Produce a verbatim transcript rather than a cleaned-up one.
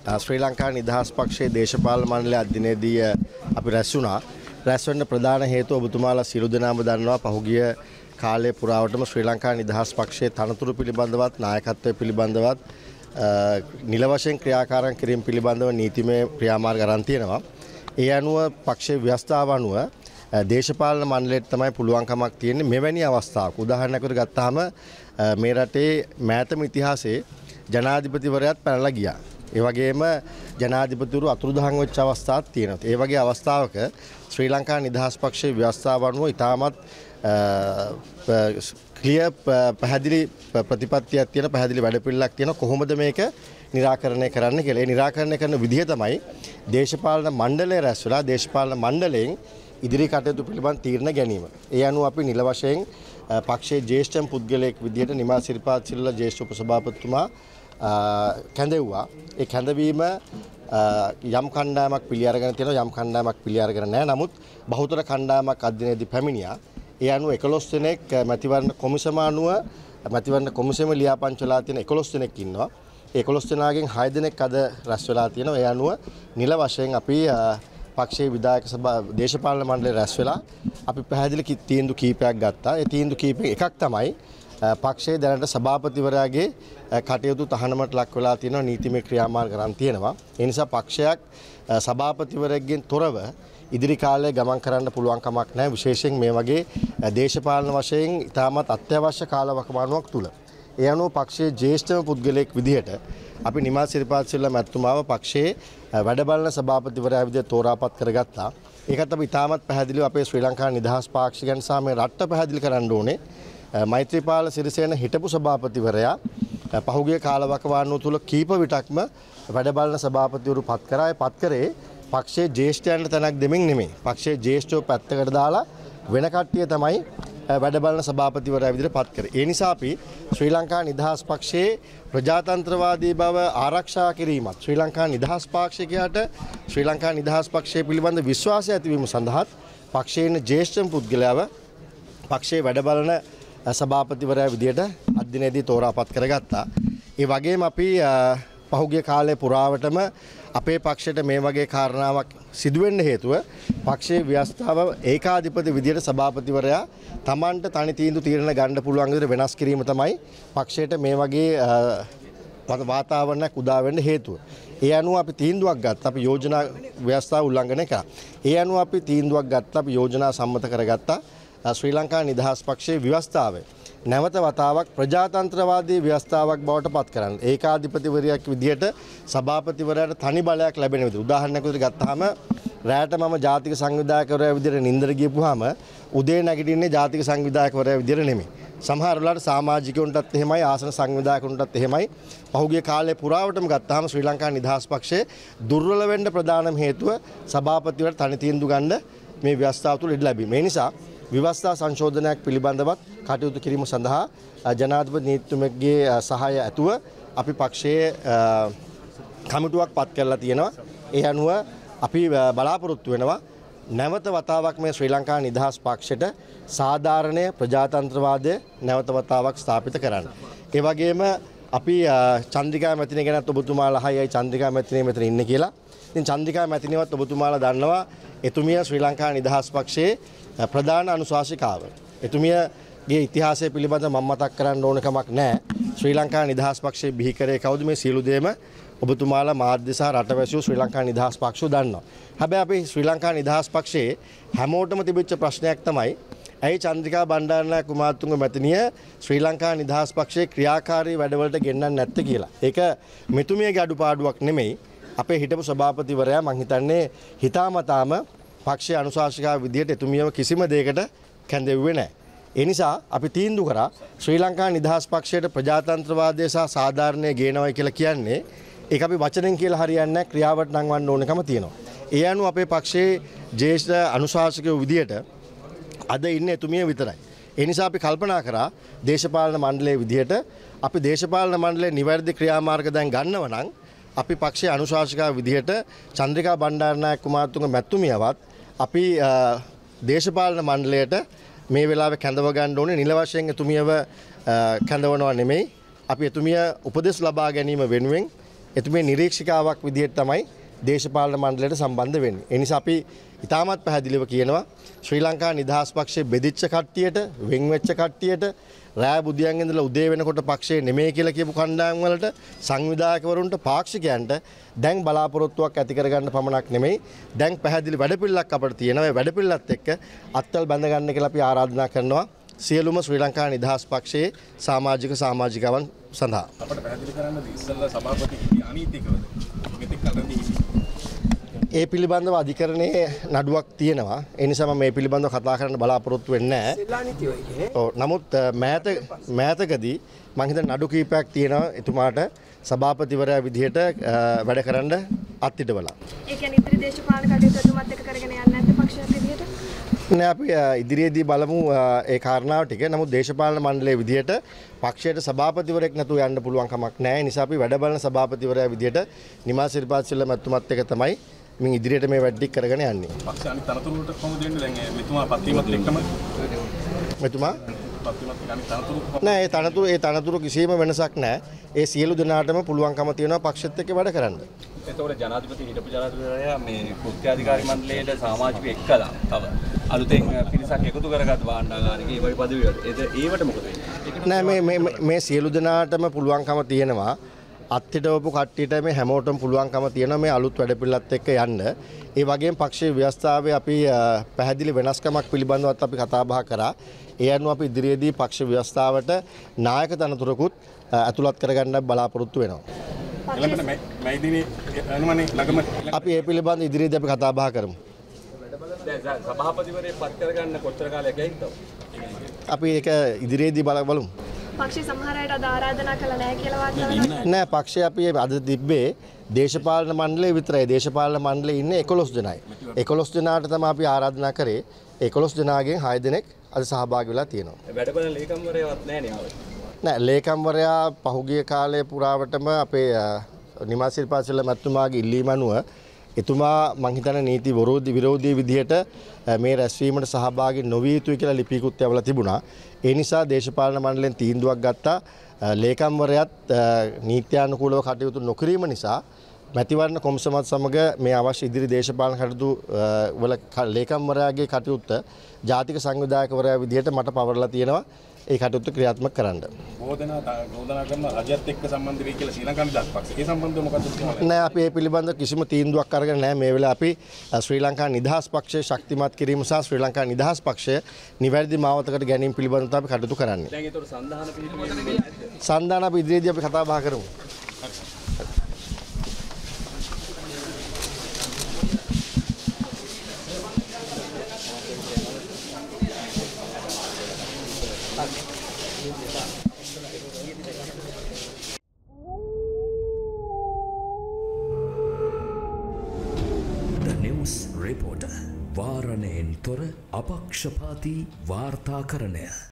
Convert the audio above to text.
ශ්‍රී ලංකා නිදහස් පක්ෂයේ දේශපාලන මණ්ඩලයේ අධ්‍යයනයේදී අපි රැස් වුණා. රැස් වෙන්න ප්‍රධාන හේතුව ඔබතුමාලා සියලු දෙනාම දන්නවා පහුගිය කාලය පුරාවටම ශ්‍රී ලංකා නිදහස් පක්ෂයේ තනතුරු පිළිබඳවත් නායකත්වය පිළිබඳවත් නිල වශයෙන් ක්‍රියාකාරම් කිරීම පිළිබඳව නීතිමය ක්‍රියාමාර්ග අරන් තියෙනවා. ඒ අනුව පක්ෂයේ ව්‍යවස්ථාව අනුව දේශපාලන මණ්ඩලයට තමයි පුළුවන්කමක් තියෙන්නේ මෙවැනි අවස්ථාවක. උදාහරණයකට ගත්තාම මේ රටේ මෑතම ඉතිහාසයේ ජනාධිපතිවරයාත් පැනලා ගියා. ඒ වගේම ජනාධිපතිවරු අතුරුදහන් වෙච්ච අවස්ථාවක් තියෙනවා. ඒ වගේ අවස්ථාවක ශ්‍රී ලංකා නිදහස් පක්ෂයේ ව්‍යවස්ථාව අනුව ඉතාමත් ක්ලියර් පැහැදිලි ප්‍රතිපත්තියක් තියෙන පැහැදිලි වැඩපිළිවෙලක් තියෙන කොහොමද මේක निराकरණය කරන්න කියලා. ඒ निराकරණය කරන විදිහ තමයි දේශපාලන මණ්ඩලය රැස් වෙලා දේශපාලන මණ්ඩලයෙන් ඉදිරි කටයුතු පිළිබඳ තීරණ ගැනීම. ඒ අනුව අපි නිල වශයෙන් පක්ෂයේ ජ්‍යෙෂ්ඨ පුද්ගලයෙක් විදිහට නිමා සිරිපාත් සිල්ලා ජ්‍යෙෂ්ඨ උපසභාපතිතුමා කැඳෙව්වා. ඒ කැඳවීම යම් කණ්ඩායමක් පිළි අරගෙන තියෙනවා යම් කණ්ඩායමක් පිළි අරගෙන නැහැ. නමුත් බහුතර කණ්ඩායමක් අධ්‍යයනයේදී පැමිණියා. ඒ අනුව එකොළොස් දෙනෙක් මැතිවරණ කොමිසම අනුව මැතිවරණ කොමිසම ලියාපදිංචිලා තියෙන එකොළොස් දෙනෙක් ඉන්නවා. ඒ එකොළොස් දෙනාගෙන් හය දෙනෙක් අද රැස් වෙලා තියෙනවා. ඒ අනුව නිල වශයෙන් අපි පක්ෂයේ විධායක සභා දේශපාලන මණ්ඩලය රැස් වෙලා අපි පැහැදිලි තීන්දුව කීපයක් ගත්තා. ඒ තීන්දුව කීපෙ එකක් තමයි පක්ෂයේ දැනට සභාපතිවරයාගේ කටයුතු තහනමට ලක් වෙලා තියෙනවා නීතිමය ක්‍රියාමාර්ග ගන්න තියෙනවා. ඒ නිසා පක්ෂයක් සභාපතිවරයෙක්ගෙන් තොරව ඉදිරි කාලයේ ගමන් කරන්න පුළුවන් කමක් නැහැ. විශේෂයෙන් මේ වගේ දේශපාලන වශයෙන් ඉතාමත් අත්‍යවශ්‍ය කාලවකවානුවක් තුල. ඒ අනුව පක්ෂයේ ජ්‍යෙෂ්ඨම පුද්ගලයෙක් විදිහට අපි නිමා සිරිපාත් සිල්ලා මැතිතුමාව පක්ෂයේ වැඩ බලන සභාපතිවරයා විදිහට තෝරාපත් කරගත්තා. ඒකත් අපි ඉතාමත් පැහැදිලිව අපේ ශ්‍රී ලංකා නිදහස් පාක්ෂිකයන් සහ මේ රට පැහැදිලි කරන්න ඕනේ. මෛත්‍රීපාල සිරිසේන හිටපු සභාපතිවරයා පහුගිය කාලවකවානුව තුල කීප විටක්ම වැඩ බලන සභාපතිවරු පත් කරා. ඒ පත් කරේ පක්ෂයේ ජ්‍යෙෂ්ඨයන්ට තැනක් දෙමින් නෙමෙයි. පක්ෂයේ ජ්‍යෙෂ්ඨව පැත්තකට දාලා වෙන කට්ටිය තමයි වැඩ බලන සභාපතිවරයා විදිහට පත් කරේ. ඒ නිසා අපි ශ්‍රී ලංකා නිදහස් පක්ෂයේ ප්‍රජාතන්ත්‍රවාදී බව ආරක්ෂා කිරීමත් ශ්‍රී ලංකා නිදහස් පාක්ෂිකයාට ශ්‍රී ලංකා නිදහස් පක්ෂය පිළිබඳ විශ්වාසය ඇතිවීම සඳහා පක්ෂයේ ඉන්න ජ්‍යෙෂ්ඨ පුද්ගලයාව පක්ෂයේ වැඩ බලන සභාපතිවරයා විදිහට අධ්‍යයනයේදී තෝරාපත් කරගත්තා. ඒ වගේම අපි පහුගිය කාලේ පුරාවටම අපේ පක්ෂයට මේ වගේ කාරණාවක් සිදු වෙන්න හේතුව පක්ෂයේ ව්‍යවස්ථාව ඒකාධිපති විදියට සභාපතිවරයා Tamanට තනි තීන්දුව తీරන ගන්න පුළුවන් විදිහට වෙනස් කිරීම තමයි පක්ෂයට මේ වගේ වාතාවරණයක් උදා වෙන්න හේතුව. ඒ අනුව අපි තීන්දුවක් ගත්තා. අපි යෝජනා ව්‍යවස්ථාව උල්ලංඝනය කළා. ඒ අනුව අපි තීන්දුවක් ගත්තා. අපි යෝජනා සම්මත කරගත්තා. ශ්‍රී ලංකා නිදහස් පක්ෂයේ ව්‍යවස්ථාව නැවත වතාවක් ප්‍රජාතන්ත්‍රවාදී ව්‍යවස්ථාවක් බවට පත් කරන්න. ඒකාධිපතිවරයෙක් විදියට සභාපතිවරයාට තනි බලයක් ලැබෙන විදිහට උදාහරණයක් විදිහට ගත්තාම රැයට මම ජාතික සංවිධායකවරයා විදිහට නින්දර ගියපුවාම උදේ නැගිටින්නේ ජාතික සංවිධායකවරයා විදිහට නෙමෙයි. සමහර වෙලාවට සමාජිකයන්ටත් එහෙමයි ආසන සංවිධායකයන්ටත් එහෙමයි. පහුගිය කාලේ පුරාවටම ගත්තාම ශ්‍රී ලංකා නිදහස් පක්ෂයේ දුර්වල වෙන්න ප්‍රධානම හේතුව සභාපතිවරයාට තනි තීන්දුව ගන්න මේ ව්‍යවස්ථාව තුළ ඉඩ ලැබීම. ඒ නිසා විවස්ථා සංශෝධනයක් පිළිබඳවත් කටයුතු කිරීම සඳහා ජනාධිපති නීතිතුමගේ සහාය ඇතුව අපි පක්ෂයේ කමිටුවක් පත් කරලා තියෙනවා. ඒ අනුව අපි බලාපොරොත්තු වෙනවා නැවත වතාවක් මේ ශ්‍රී ලංකා නිදහස් පක්ෂයට සාධාරණ ප්‍රජාතන්ත්‍රවාදය නැවත වතාවක් ස්ථාපිත කරන්න. ඒ වගේම අපි චන්ද්‍රිකා මැතිණිය ගැනත් ඔබතුමාලා අහයි චන්ද්‍රිකා මැතිණිය මෙතන ඉන්නේ කියලා. ඉතින් චන්ද්‍රිකා මැතිණියවත් ඔබතුමාලා දන්නවා එතුමිය ශ්‍රී ලංකා නිදහස් පක්ෂයේ ප්‍රධාන අනුශාසිකාව. එතුමියගේ ඉතිහාසය පිළිබඳව මම මතක් කරන්න ඕන කමක් නැහැ. ශ්‍රී ලංකා නිදහස් පක්ෂයේ බිහි කරේ කවුද මේ සියලු දේම ඔබතුමාලා මාධ්‍ය සහ රටවැසියෝ ශ්‍රී ලංකා නිදහස් පක්ෂය දන්නවා. හැබැයි අපි ශ්‍රී ලංකා නිදහස් පක්ෂයේ හැමෝටම තිබිච්ච ප්‍රශ්නයක් තමයි ඇයි චන්ද්‍රිකා බණ්ඩාරනායක කුමාරතුංග මැතිණිය ශ්‍රී ලංකා නිදහස් පක්ෂයේ ක්‍රියාකාරී වැඩවලට ගෙන්නන්නේ නැත්තේ කියලා. ඒක මෙතුමියගේ අඩුපාඩුවක් නෙමෙයි. අපේ හිටපු සභාපතිවරයා මං හිතන්නේ හිතාමතාම පක්ෂයේ අනුශාසිකාව විදියට එතුමියව කිසිම දෙයකට කැඳෙව්වේ නැහැ. ඒ නිසා අපි තීන්දුව කරා ශ්‍රී ලංකා නිදහස් පක්ෂයට ප්‍රජාතන්ත්‍රවාදය සහ සාධාරණය ගේනවයි කියලා කියන්නේ ඒක අපි වචනෙන් කියලා හරියන්නේ නැහැ, ක්‍රියාවට නංවන්න ඕනකම තියෙනවා. ඒ අනුව අපේ පක්ෂයේ ජ්‍යෙෂ්ඨ අනුශාසකයෝ විදියට අද ඉන්නේ එතුමිය විතරයි. ඒ නිසා අපි කල්පනා කරා දේශපාලන මණ්ඩලයේ විදියට අපි දේශපාලන මණ්ඩලයේ නිවැරදි ක්‍රියාමාර්ග දැන් ගන්නව නම් අපි පක්ෂයේ අනුශාසිකාව විදියට චන්ද්‍රිකා බණ්ඩාරනායක කුමාරතුංග මැතිතුමියවත් අපි දේශපාලන මණ්ඩලයට මේ වෙලාවේ කැඳව ගන්න ඕනේ. නිල වශයෙන් එතුමියව කැඳවනවා නෙමෙයි. අපි එතුමිය උපදෙස් ලබා ගැනීම වෙනුවෙන් එතුමිය නිරීක්ෂිකාවක් විදිහට තමයි දේශපාලන මණ්ඩලයට සම්බන්ධ වෙන්නේ. ඒ නිසා අපි ඉතාමත් පැහැදිලිව කියනවා ශ්‍රී ලංකා නිදහස් පක්ෂයේ බෙදිච්ච කට්ටියට, වෙන් වෙච්ච කට්ටියට, රෑ බුදියන් ඉඳලා උදේ වෙනකොට පක්ෂයේ නෙමෙයි කියලා කියපු කණ්ඩායම් වලට, සංවිධායකවරුන්ට, පාක්ෂිකයන්ට දැන් බලාපොරොත්තුවක් ඇති කරගන්න පමණක් නෙමෙයි දැන් පැහැදිලි වැඩපිළිවෙලක් අපිට තියෙනවා. ඒ වැඩපිළිවෙලත් එක්ක අත්වල බැඳ ගන්න කියලා අපි ආරාධනා කරනවා සියලුම ශ්‍රී ලංකා නිදහස් පක්ෂයේ සමාජික සමාජිකවන් සඳහා. අපිට පැහැදිලි කරන්න ඉස්සෙල්ලා සභාපති අනීතිකවද මෙතෙක් කලදී ඒ පිළිබඳව අධිකරණයේ නඩුවක් තියෙනවා. ඒ නිසා මම මේ පිළිබඳව කතා කරන්න බලාපොරොත්තු වෙන්නේ නැහැ. ඔව් නමුත් මෑත මෑතකදී මම හිතන නඩු කීපයක් තියෙනවා එතුමාට සභාපතිවරයා විදිහට වැඩ කරන්න අත්හිටවලා. ඒ කියන්නේ ඉදිරි දේශපාලන කටයුතු එතුමාත් එක්ක කරගෙන යන්නේ නැද්ද පක්ෂයක් විදිහට? නෑ අපි ඉදිරියේදී බලමු ඒ කාරණාව ටික. නමුත් දේශපාලන මණ්ඩලයේ විදිහට පක්ෂයට සභාපතිවරයෙක් නැතුව යන්න පුළුවන් කමක් නැහැ. ඒ නිසා අපි වැඩ බලන සභාපතිවරයා විදිහට නිමා සිරිපාත් සිල්ල මැතිතුමත් එක්ක තමයි මින් ඉදිරියට මේ වැඩ ටික කරගෙන යන්නේ. පක්ෂ අනිත් තනතුරු වලට කොහොමද දෙන්නේ දැන් මෙතුමා පත්වීමත් එක්කම මෙතුමා පත්වීමත් එක්ක අනිත් තනතුරු නෑ ඒ තනතුරු ඒ තනතුරු කිසිම වෙනසක් නෑ. ඒ සියලු දෙනාටම පුළුවන්කම තියෙනවා පක්ෂෙත් එක්ක වැඩ කරන්න. එතකොට ජනාධිපති හිටපු ජනාධිපතිවරයා මේ කෘත්‍යාධිකාරී මණ්ඩලයට සමාජිකව එක්කලා තව අලුතෙන් පිරිසක් එකතු කරගත් වාණ්ඩාගාරික ඒ වගේ පදවිවලට ඒවට මොකද වෙන්නේ? නෑ මේ මේ මේ සියලු දෙනාටම පුළුවන්කම තියෙනවා අත්හිටවපු කට්ටියට මේ හැමෝටම පුළුවන්කම තියෙනවා මේ අලුත් වැඩපිළිවෙලත් එක්ක යන්න. ඒ වගේම පක්ෂයේ ව්‍යවස්ථාවේ අපි පැහැදිලි වෙනස්කමක් පිළිබඳවත් අපි කතා බහ කරා. ඒ අනුව අපි ඉදිරියේදී පක්ෂ ව්‍යවස්ථාවට නායක තනතුරකුත් ඇතුළත් කරගන්න බලාපොරොත්තු වෙනවා. ළඟට මේ දිනේ අනුමනේ ළඟම අපි ඒ පිළිබඳව ඉදිරියේදී අපි කතා බහ කරමු. දැන් සභාපතිවරයෙක් පත් කරගන්න කොච්චර කාලයක් යයිද? අපි ඒක ඉදිරියේදී බලමු. පක්ෂයේ සමහර අයට අද ආරාධනා කළා නැහැ කියලා වාර්තා නෑ පක්ෂය අපි අද තිබ්බේ දේශපාලන මණ්ඩලය විතරයි. දේශපාලන මණ්ඩලයේ ඉන්නේ එකොළොස් දෙනයි. එකොළොස් දෙනාට තමයි අපි ආරාධනා කරේ. එකොළොස් දෙනාගෙන් හය දෙනෙක් අද සහභාගී වෙලා තියෙනවා. වැඩබලන ලේකම්වරයාවත් නැහැ නේ. නෑ ලේකම්වරයා පහුගිය කාලයේ පුරාවටම අපේ නිමා සිරිපාත් සිල්ල මැතිතුමාගේ ඉල්ලීම අනුව එතුමා මං හිතන නීති විරෝධී විරෝධී විදිහට මේ රැස්වීමට සහභාගී නොවිය යුතුයි කියලා ලිපියකුත් යවලා තිබුණා. ඒ නිසා දේශපාලන මණ්ඩලයෙන් තීන්දුවක් ගත්තා ලේකම්වරයාත් නීත්‍යානුකූලව කටයුතු නොකිරීම නිසා මැතිවරණ කොමිසමත් සමග මේ අවශ්‍ය ඉදිරි දේශපාලන කටයුතු වල ලේකම්වරයාගේ කටයුත්ත ජාතික සංවිධායකවරයා විදිහට මට පවරලා තියෙනවා ඒ කටයුතු ක්‍රියාත්මක කරන්න. බෝධනා බෝධනා කරන රජයත් එක්ක සම්බන්ධ වෙයි කියලා ශ්‍රී ලංකා නිදහස් පක්ෂය. ඒ සම්බන්ධව මොකද කියන්නේ? නෑ අපි මේ පිළිබඳව කිසිම තීන්දුවක් අරගෙන නෑ. මේ වෙලාව අපි ශ්‍රී ලංකා නිදහස් පක්ෂය ශක්තිමත් කිරීම සහ ශ්‍රී ලංකා නිදහස් පක්ෂය නිවැරදි මාවතකට ගැනීම පිළිබඳව අපි කටයුතු කරන්නේ. දැන් ඒතකොට සන්දාන පිළිතුරු සන්දාන අපි ඉදිරියේදී අපි කතා බහ කරමු. The News Reporter වාරණයෙන් තොර අපක්ෂපාතී වාර්තාකරණය